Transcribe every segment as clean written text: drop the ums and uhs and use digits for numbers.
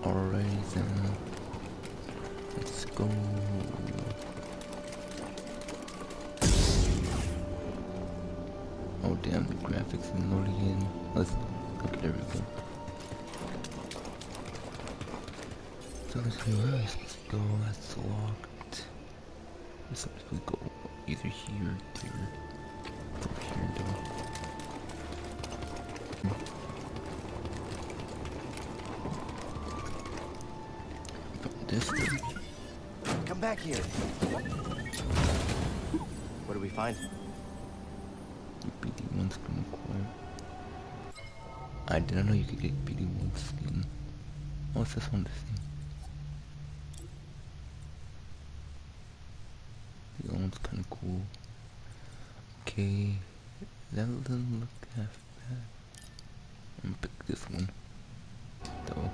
Alright then. Let's go. Oh damn, the graphics is loading in. Okay, there we go. So let's see where let's go. That's locked. So we go either here or here. It's over here though. This thing. Come back here. What do we find? BD1 skin acquired. I didn't know you could get BD1 skin. What's this one to see? The other one's kinda cool. Okay, that doesn't look half bad. I'm gonna pick this one though.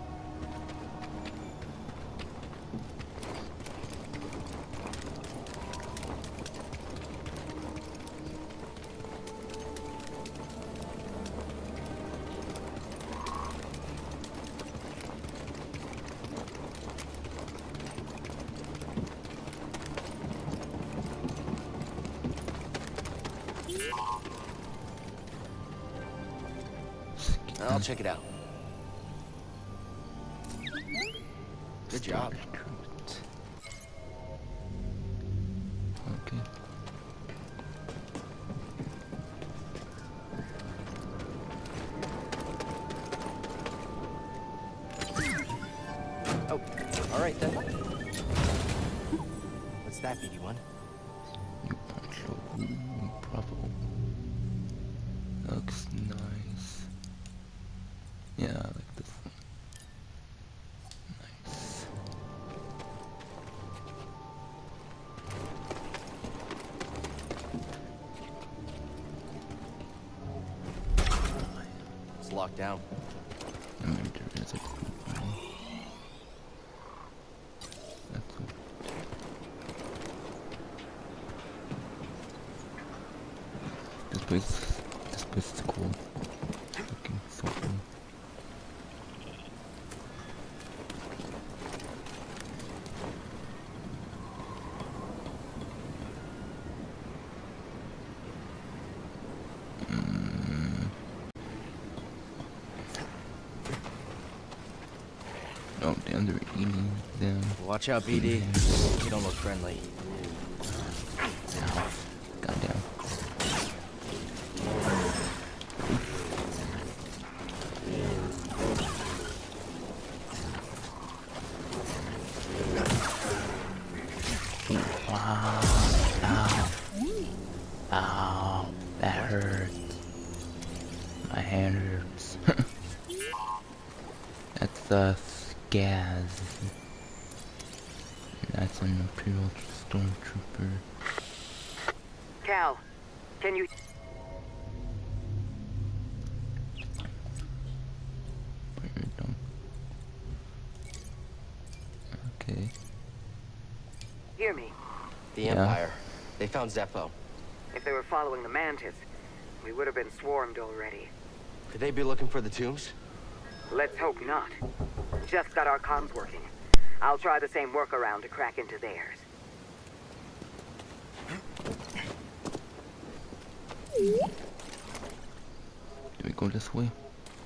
I'll check it out. Good job. Okay. Oh, all right then. What's that, BD1? You punch a bravo. Looks nice. Yeah, I like this one. Nice. It's locked down. And maybe there is a group one. That's all. This place is cool. Looking so cool. Oh damn, they're eating them. Watch out, BD. You don't look friendly. Ow. Goddamn. Wow. Ow. Ow. That hurts. My hand hurts. That's Gaz. That's an Imperial Stormtrooper. Cal, can you... Okay. Hear me? The Yeah. Empire. They found Zepho. If they were following the Mantis, we would have been swarmed already. Could they be looking for the tombs? Let's hope not. Just got our comms working. I'll try the same workaround to crack into theirs. Do we go this way?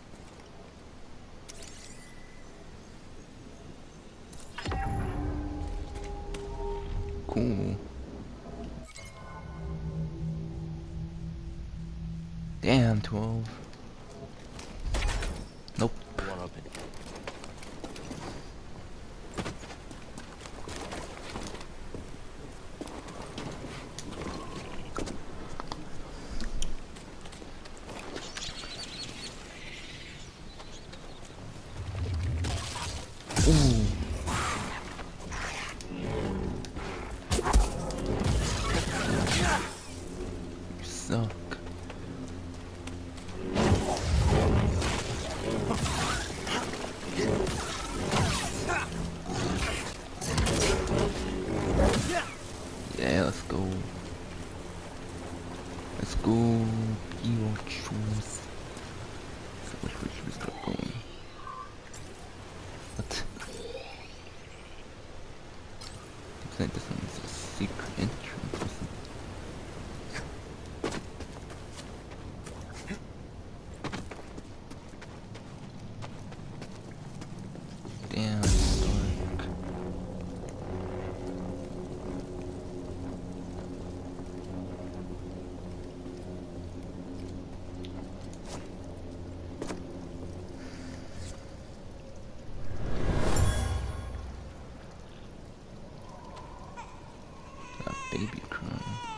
Cool. Damn, 12. Nope. One open. Ooh. You suck. Yeah, let's go. Let's go. Hero choose. So which way should we start going? like this one's a secret entrance. Damn, it's dark. Baby crying.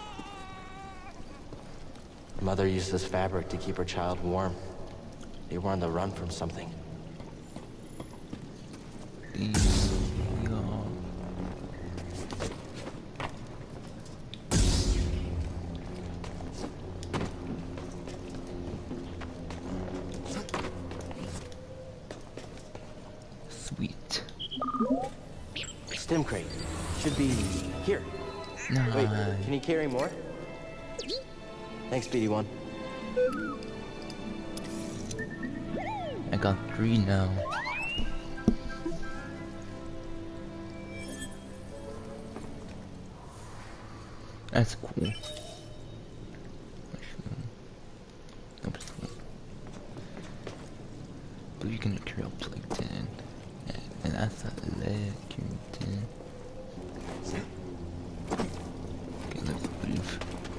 Mother used this fabric to keep her child warm. They were on the run from something. Yeah. Sweet. Stim crate. Should be here. Nice. Wait, can you carry more? Thanks, BD1. I got 3 now. That's cool. That's cool. But you can carry up to like 10. And that's a leg carrying 10. Okay, let's move.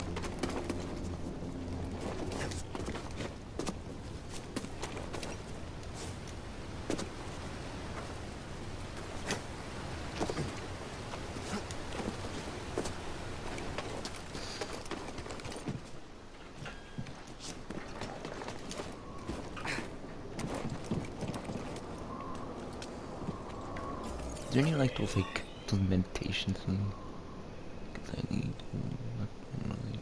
Is there any like those meditation things? 'Cause I need really.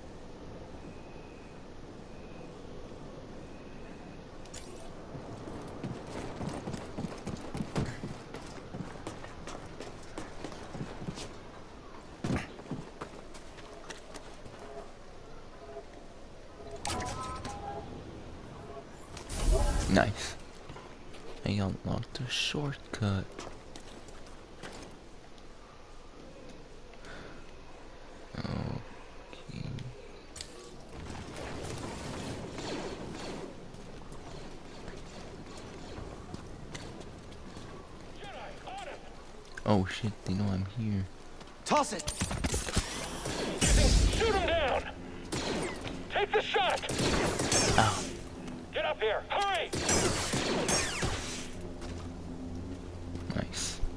Nice. I unlocked a shortcut. Okay. Oh shit, they know I'm here. Toss it! Shoot him down! Take the shot! Ow. Get up here! Hurry! Nice.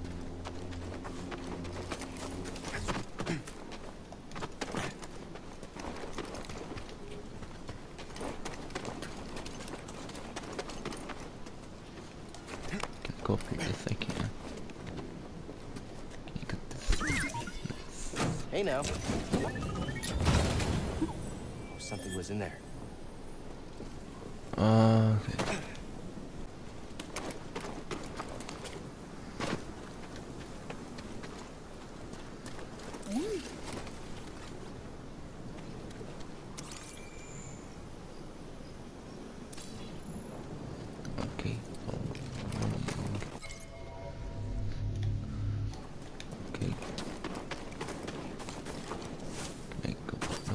Can go for this, I can. Can you get this? Hey now. Something was in there. Okay. Okay. Okay. Can I go? Nope.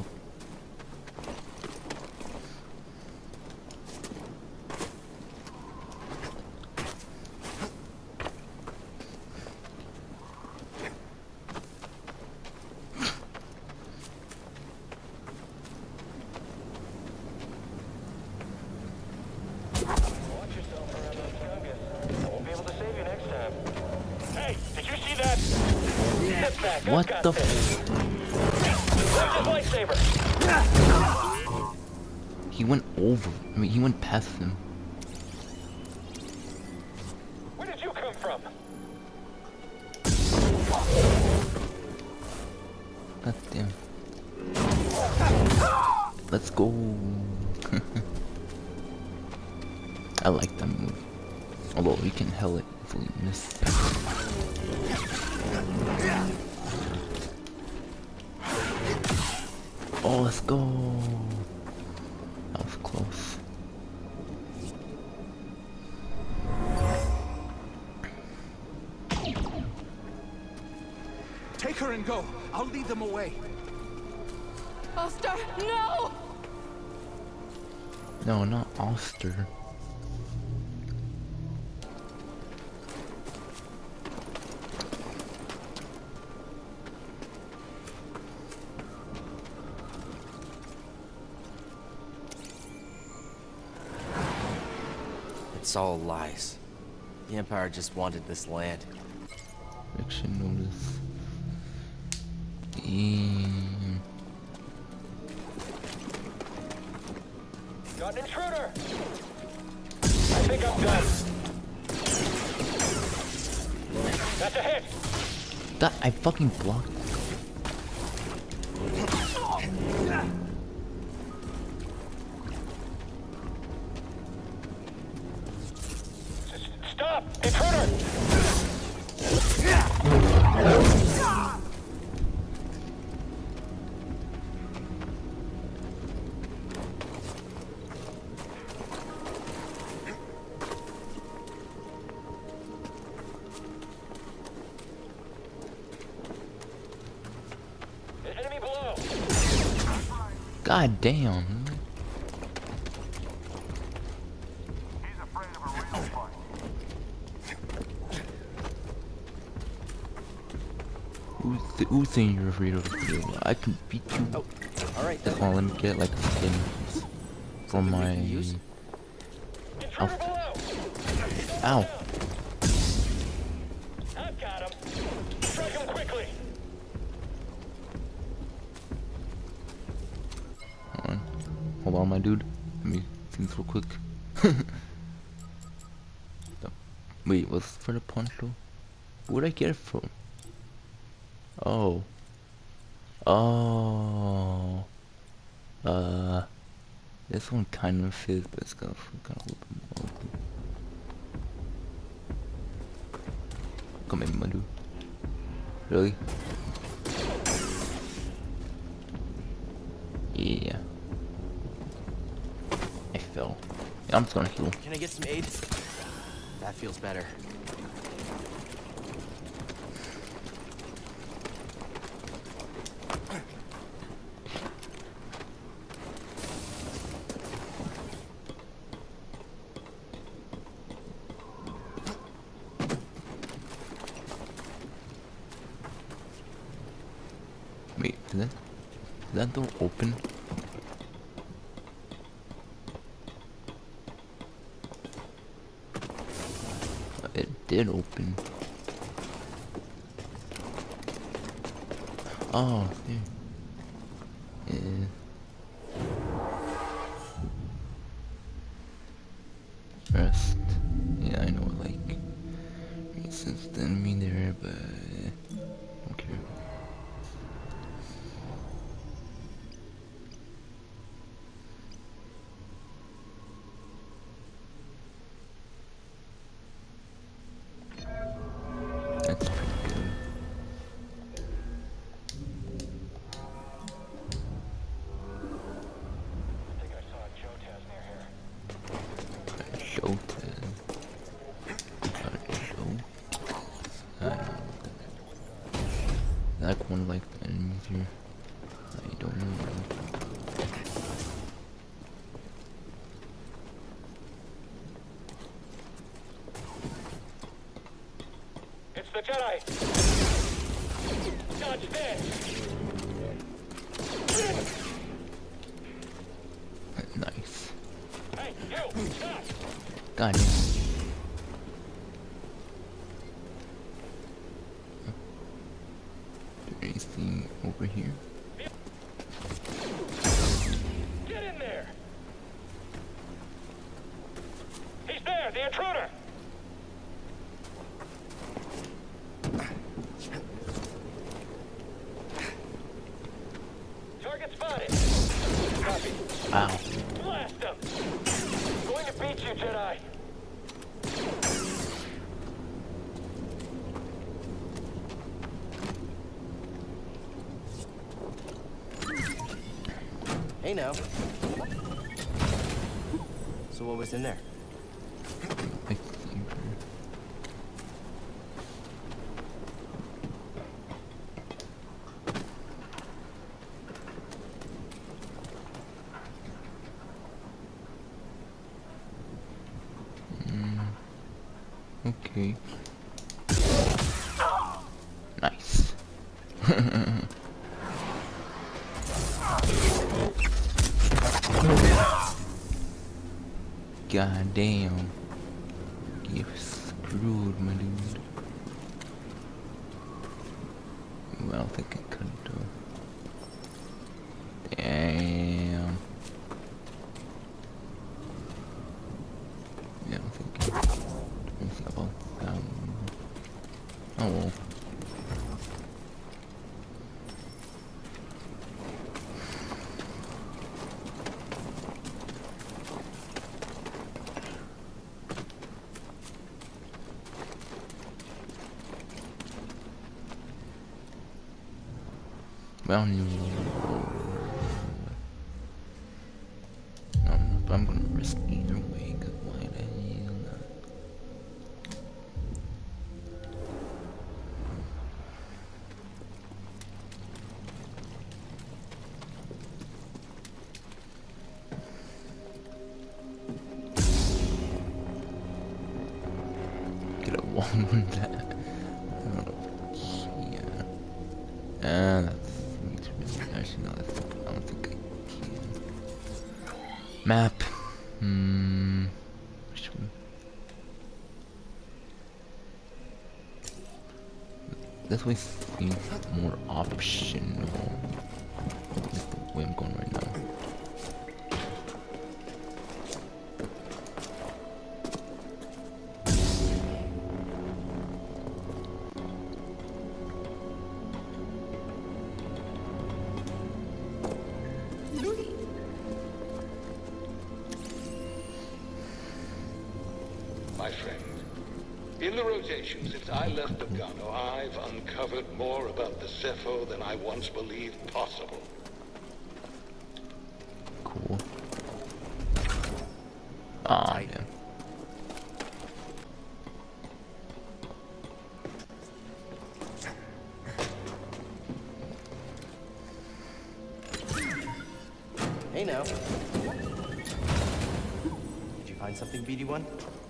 Watch yourself around those Gungas. I won't be able to save you next time. Hey, did you see that? Step back. I've What got the this. Where's the lightsaber? He went over. I mean, he went past him. Where did you come from? God damn. Let's go. I like that move. Although we can hell it if we miss. Oh, let's go. That was close. Take Take her and go. I'll lead them away. Oster, no! No, not Oster. It's all lies. The Empire just wanted this land. Eviction notice. Damn. Got an intruder! I think I'm done. That's a hit! That I fucking blocked. Stop! Intruder! Enemy below! God damn. Who's saying you're afraid of a real? I can beat you. Oh, alright Come then. on, let me get like a skin from my. Intruder below! Ow. I've got him! Strike him quickly! Hold on, my dude. Let me think real quick. Wait, what's for the punch though? Where'd I get it from? Oh. Oh. This one kind of fits, but it's got a little bit more. Come in, my dude. Really? Yeah. I fell. Yeah, I'm just gonna heal. Can I get some aid? That feels better. Wait, did that door open? It did open. Oh, yeah. Rest. Yeah, I know, like, since the enemy there, but don't care. That's pretty good. I think I saw a Jotaz near here. Jotaz. Like one like the enemies here. I don't know. It's the Jedi! Dodge this! Nice. Hey, you! Stop! God damn. Anything over here? Get in there! He's there, the intruder! Target spotted! Copy. Ow. Blast him! Going to beat you, Jedi! Hey now. So what was in there? I think. Okay. Nice. God damn. You're screwed, my dude. Well, I don't think I could do. Damn. Yeah, I don't think about that. Oh well. Well, no, but I'm gonna risk either way, cause why the hell not? Get a one with that. Yeah. That's actually no, that's, I don't think I can. Map. Which one? This way seems more optional. That's the way I'm going right now. My friend, in the rotation since I left Bogano, I've uncovered more about the Zepho than I once believed possible. Cool. Ah, yeah. Hey now. Did you find something, BD1?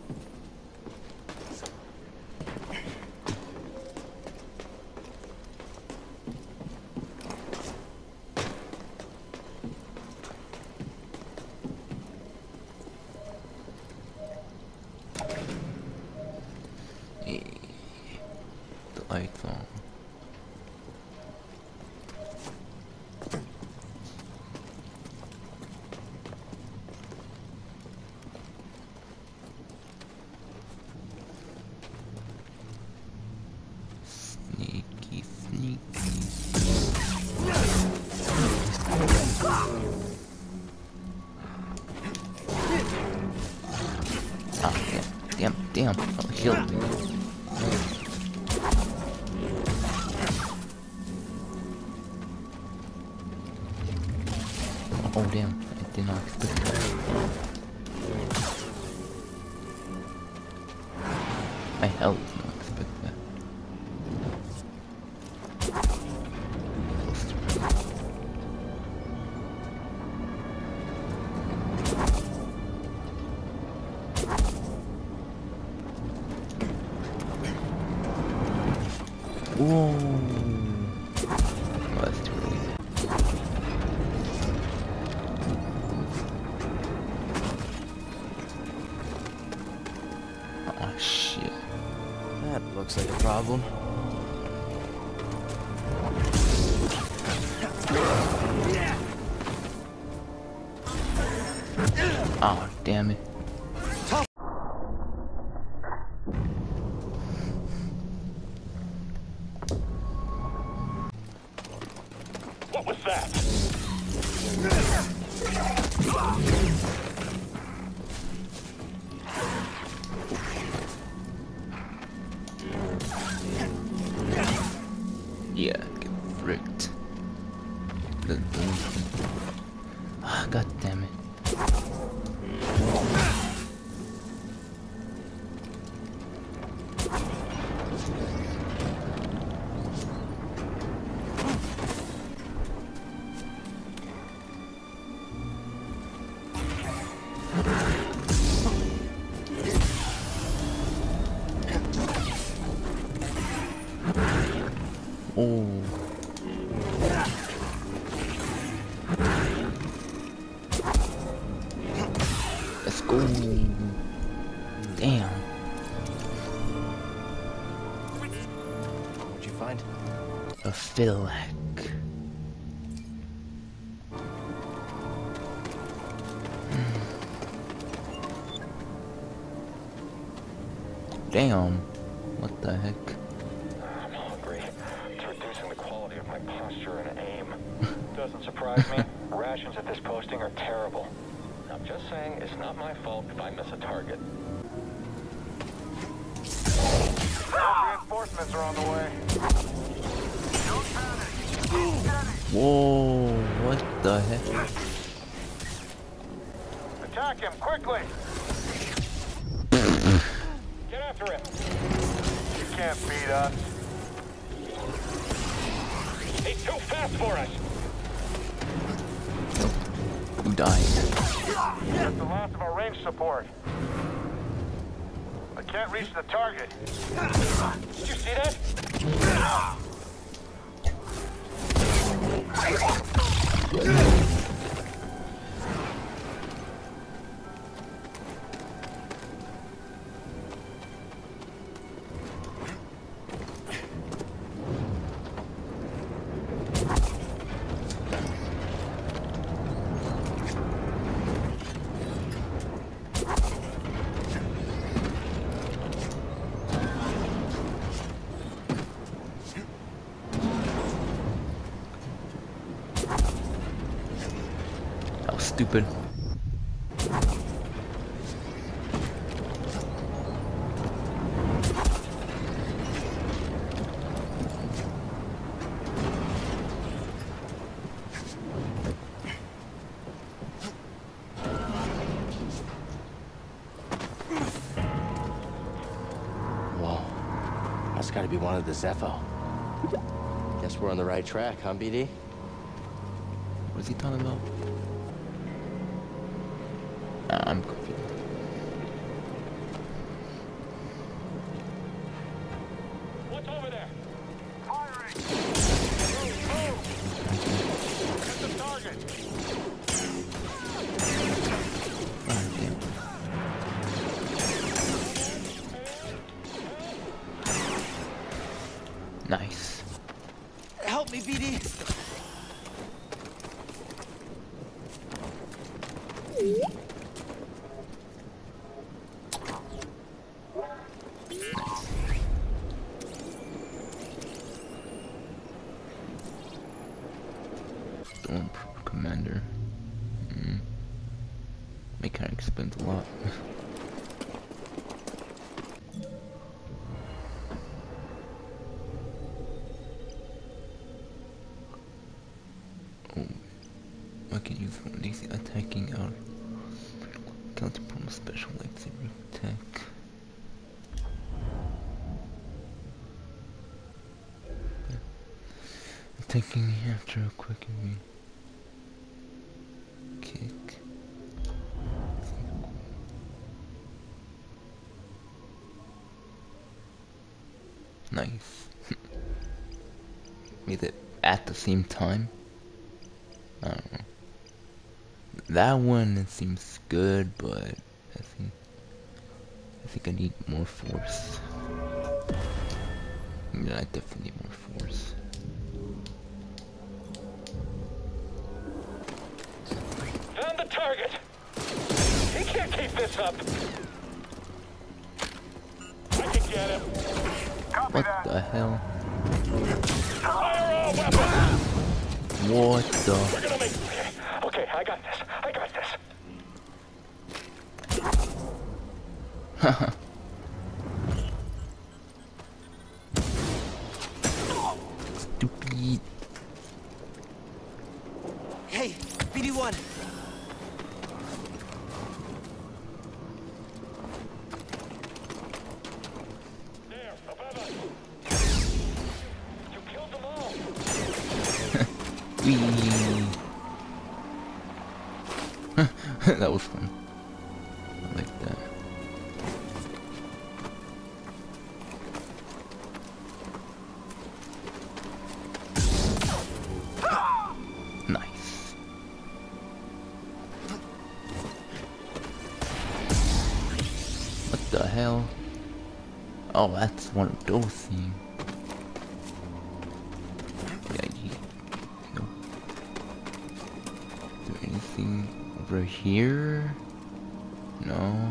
The lights on. Sneaky, sneaky. Ah, damn. Oh, heal me. Oh damn, I did not expect that. I hell did not expect that. Whoa. Oh, that's too early. Oh shit. That looks like a problem. Oh damn it. What was that? Yeah, get fricked. Ah, god damn it. Oh. Let's go. Damn. What'd you find? A Philac. Damn. What the heck? I'm hungry. It's reducing the quality of my posture and aim. Doesn't surprise me. Rations at this posting are terrible. I'm just saying it's not my fault if I miss a target. Reinforcements are on the way. Whoa, what the heck? Attack him quickly! Get after him! You can't beat us. He's too fast for us! Who died? That's the last of our range support. I can't reach the target. Did you see that? That was stupid. Whoa. That's gotta be one of the Zepho. Guess we're on the right track, huh, BD? What is he talking about? I'm confused. What's over there? Firing! Move! Get the target! Ah, damn. Nice. Help me, BD! Stormtrooper Commander. That kind of explains a lot. Oh, I can use one of these attacking our counter from special lightsaber attack. Attacking after a quick kick. Nice. Made it at the same time. I don't know. That one, it seems good, but I think I need more force. Yeah, I definitely need more force. Found the target! He can't keep this up! I can get him! Copy What that! the hell? Fire all weapons! What the? We're gonna make... Okay, I got this. I got this. Haha. Stupid. Hey, BD1. There, above us. You killed them all. Wee. That was fun. I like that. The hell? Oh, that's one of those things. Nope. Is there anything over here? No.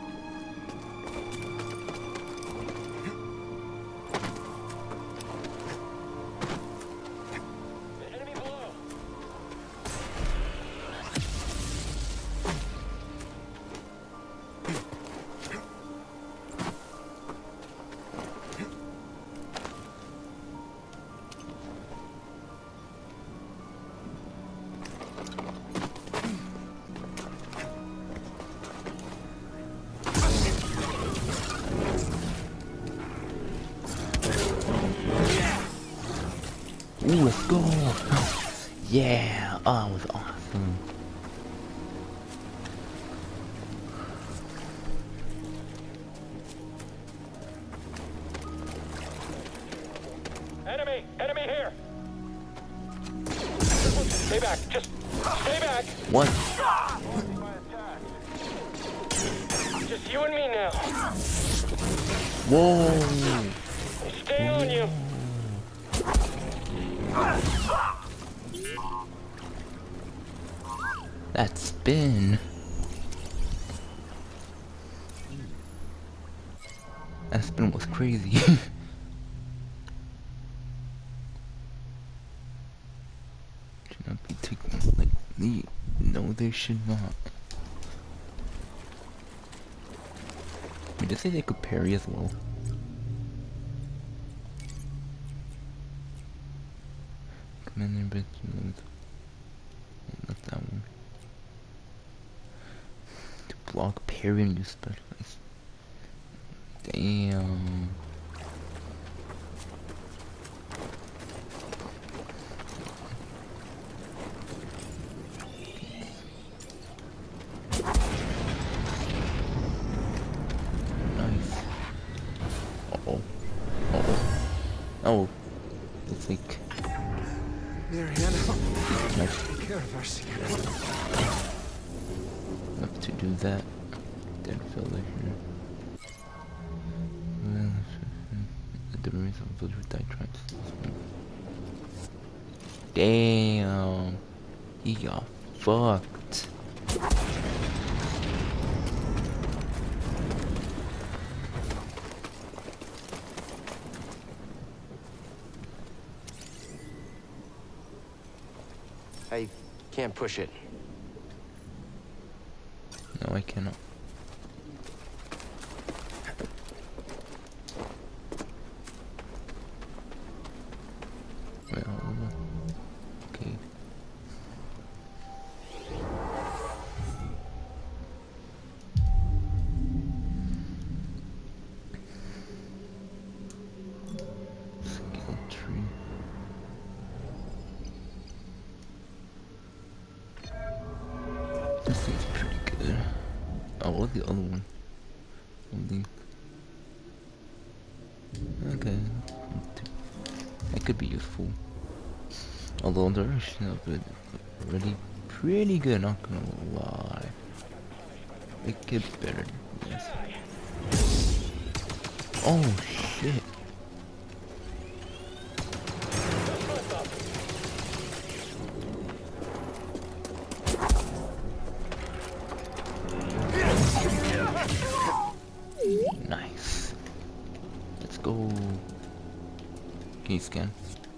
Ooh, let's go! Yeah! Oh, that was awesome. Enemy! Enemy here! Stay back! Just stay back! What? Just you and me now. Whoa! Stay on you! That spin. That spin was crazy. Should not be taken like me. No, they should not. Did they say they could parry as well? Commander, but not that one. To block parry and use specialize. Damn. Nice. Uh-oh. Uh-oh. Oh. Looks like... Mariana, Nice. take care of our secret. Enough to do that. Dead fella here. Well, the remains of those who died tribes. Damn. He got fucked. I can't push it. No, I cannot. Well, okay. Skill tree. This thing's pretty good. Oh, what's the other one? Something. Okay. That could be useful. Although the version of it already pretty good, not gonna lie. It gets better, yes. Oh shit. Nice. Let's go. Can you scan?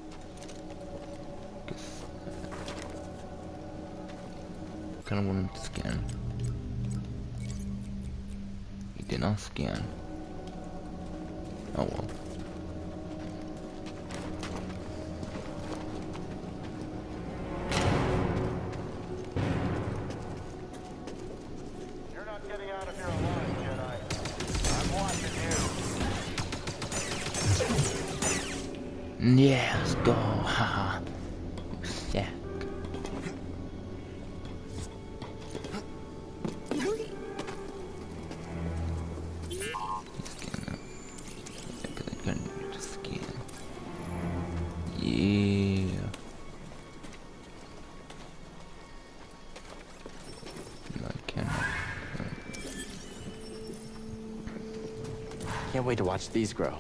Kinda want him to scan. He did not scan. Oh well. You're not getting out of here alive, Jedi. I'm watching you. Yeah, let's go. Haha. Yeah. Yeah. No, I cannot. Can't wait to watch these grow.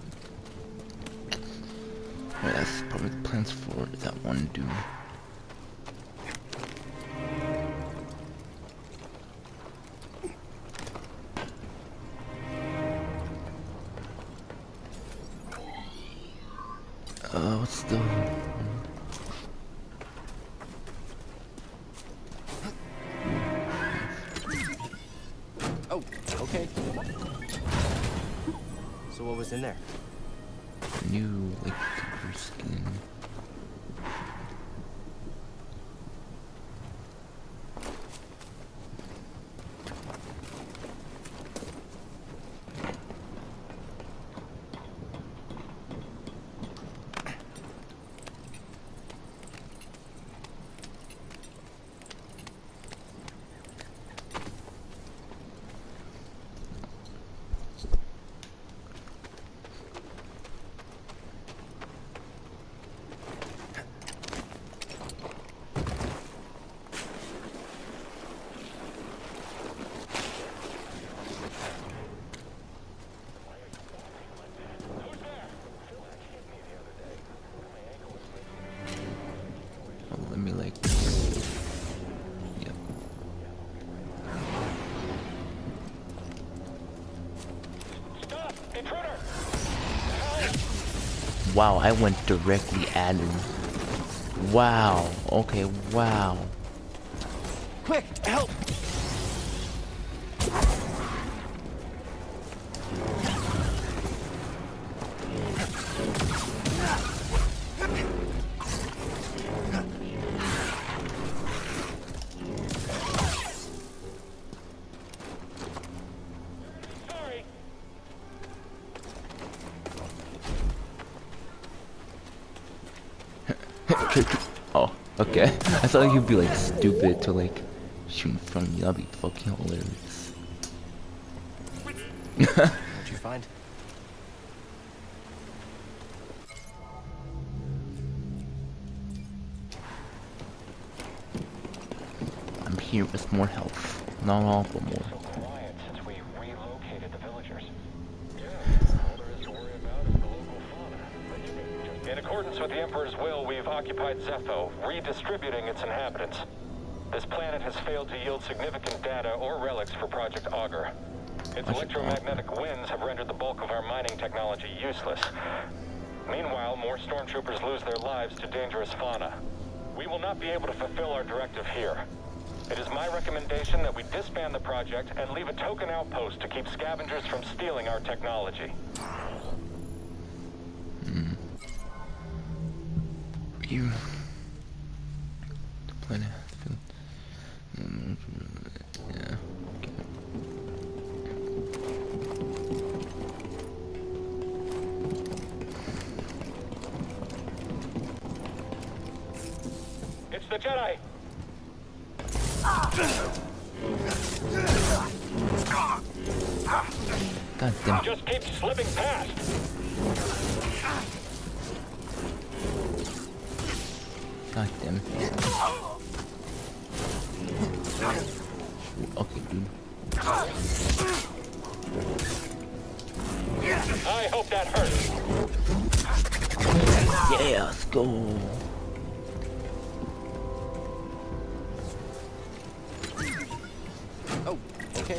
Well, that's probably the plans for that one dude. What's the... Oh, okay. So what was in there? New, like, super skin. Let me like, yep. Stop! Intruder! Wow, I went directly at him. Wow. Okay. Wow. Quick, help! Sorry! Oh, okay. I thought you'd be like stupid to like shoot in front of me. That'd be fucking hilarious. What'd you find? I'm here with more health. Not all, but more. So quiet since we relocated the villagers. Yeah, all there is to worry about is the local fauna. In accordance with the Emperor's will, we've occupied Zepho, redistributing its inhabitants. This planet has failed to yield significant data or relics for Project Augur. Its electromagnetic winds have rendered the bulk of our mining technology useless. Meanwhile, more stormtroopers lose their lives to dangerous fauna. We will not be able to fulfill our directive here. It is my recommendation that we disband the project and leave a token outpost to keep scavengers from stealing our technology. You. The planet. Yeah. Okay. It's the Jedi! God damn. Just keep slipping past! God damn it. Okay, dude. I hope that hurts. Yeah, let's go. Oh, okay.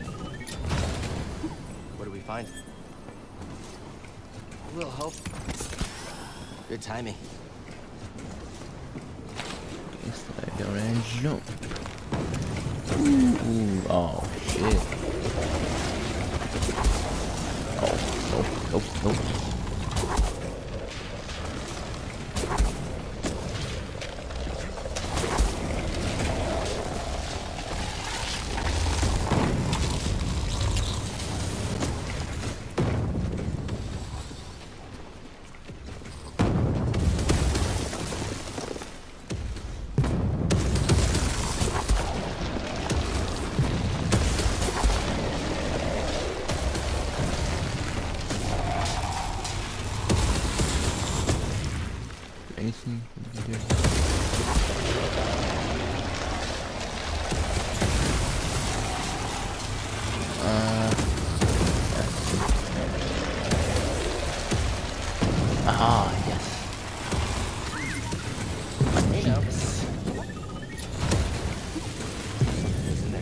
What do we find? A little hope. Good timing. Slide down and jump. Ooh, oh shit. Oh, nope. Anything we can do? Ah, yes. Hey now. Yes. Who's in there?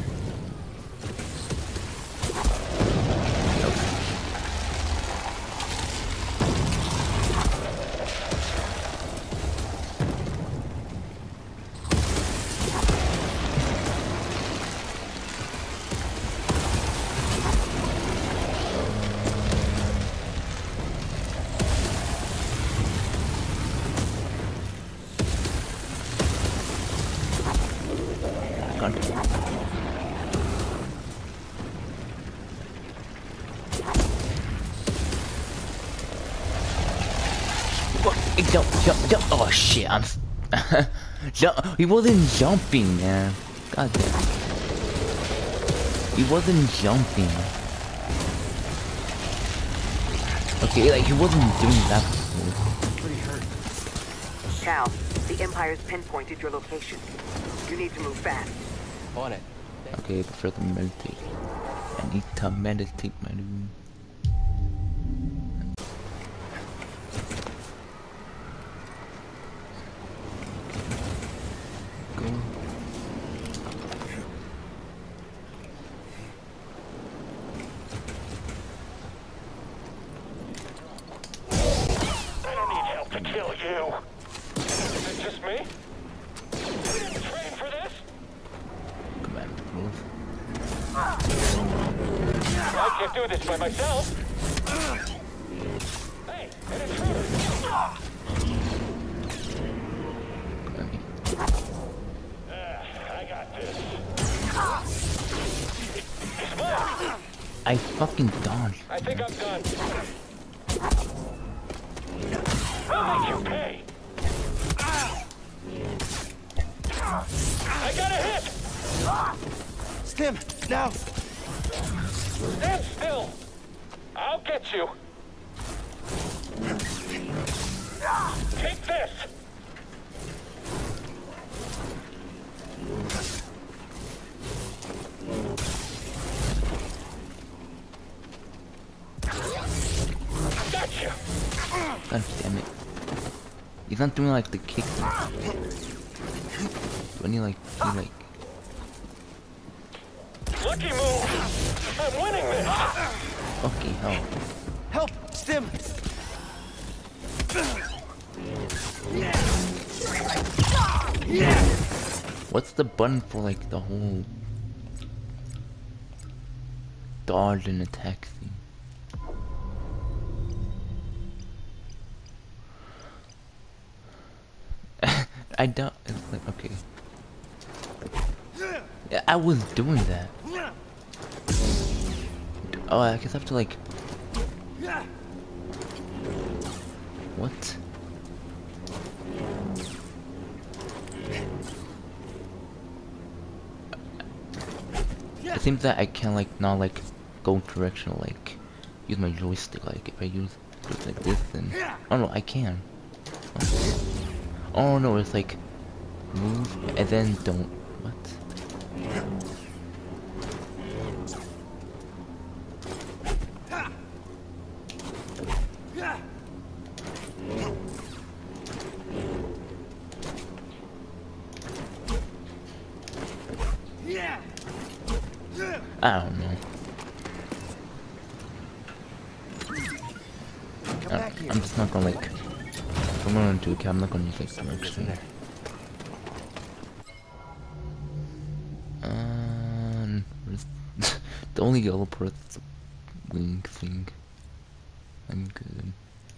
God. What? Jump. Oh shit, he wasn't jumping, man. God damn. He wasn't jumping. Okay, like he wasn't doing that before. Pretty hurt. Cal, the Empire's pinpointed your location. You need to move fast. On it. Okay, prefer to meditate. I need to meditate, my dude. Go. I don't need help to kill you. Is it just me? You didn't train for this? Come on, move. I can't do this by myself. Hey, an intruder. Okay. I got this. He's mine. I fucking dodged. I think I'm done. I'll make you pay. I got a hit. Stim, now. Stand still. I'll get you. Take this. Gotcha. God damn it. He's not doing like the kick. When he like, Lucky move. I'm winning this. fucking hell. Help! Stim! What's the button for like the whole dodge and attack thing? I don't. It's like okay. Yeah, I was doing that. Oh, I guess I have to like. What? It seems that I can like not like go directional like use my joystick like if I use it like this then oh no I can. Oh no, it's like move and then don't. What? I don't know. I'm just not gonna like. If I'm gonna do it, I'm not gonna use like direction. Where's the only yellow part is the wing thing. I'm good.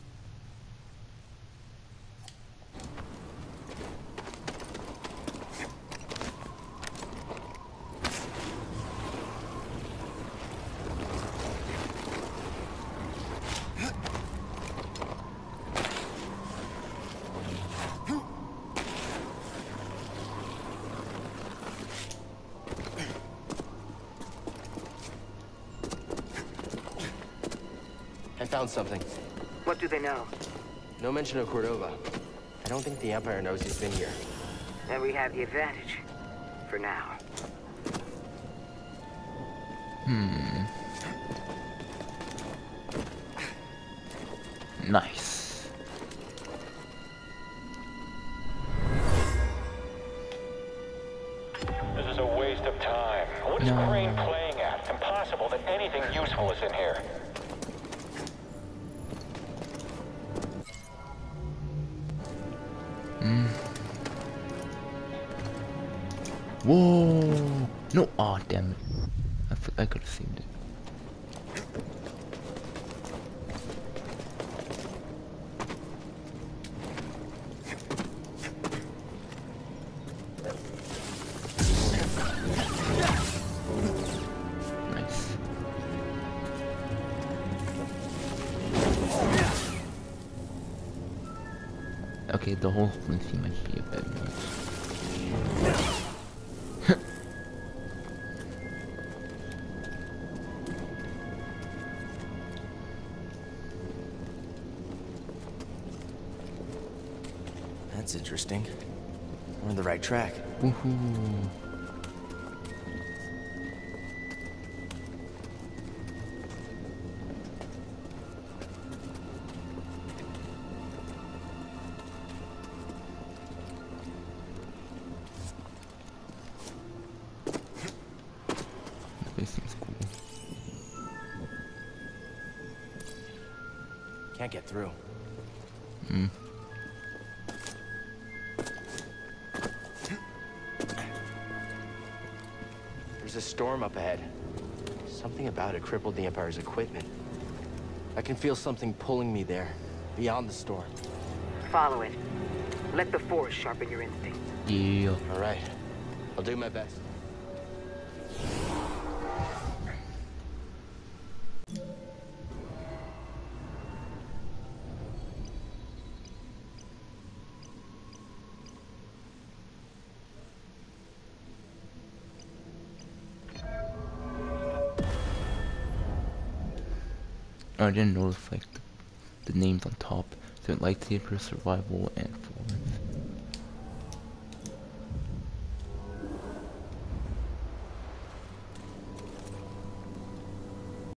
I found something. What do they know? No mention of Cordova. I don't think the Empire knows he's been here. Then we have the advantage. For now. Nice. No, oh damn it. I could have saved it. Nice. Okay, the whole thing might be a bit much. That's interesting. We're on the right track. Woohoo. This seems cool. Can't get through. Hmm. There's a storm up ahead. Something about it crippled the Empire's equipment. I can feel something pulling me there, beyond the storm. Follow it. Let the Force sharpen your instincts. Yeah. All right. I'll do my best. I didn't notice like the names on top. So lightsaber, survival, and forward.